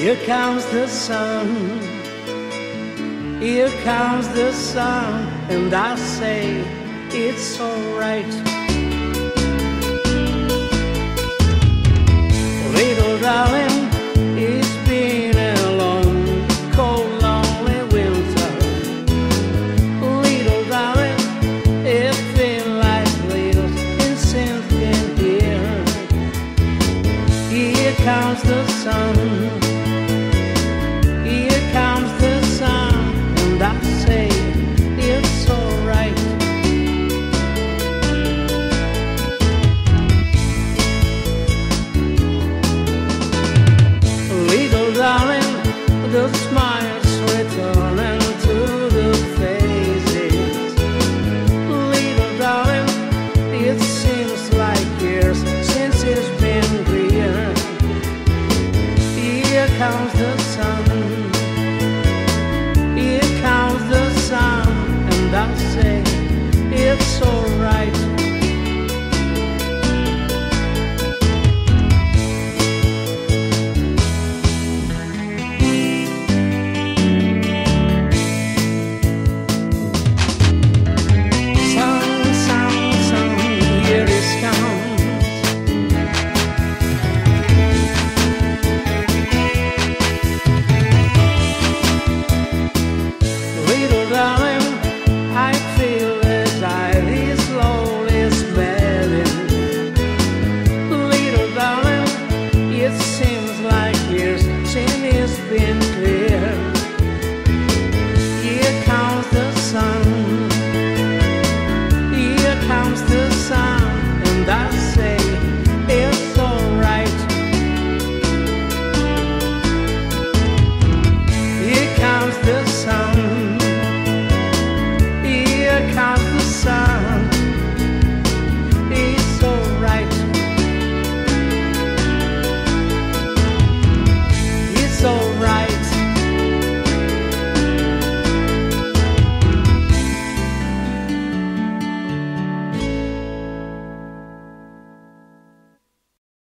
Here comes the sun, here comes the sun, and I say it's alright. Little darling, it's been a long, cold, lonely winter. Little darling, it feels like little since been here. Here comes the sun, here comes the sun, and I say it's alright. Little darling, the smiles returning to the faces. Little darling, it seems like years since it's been here. Here comes the sun.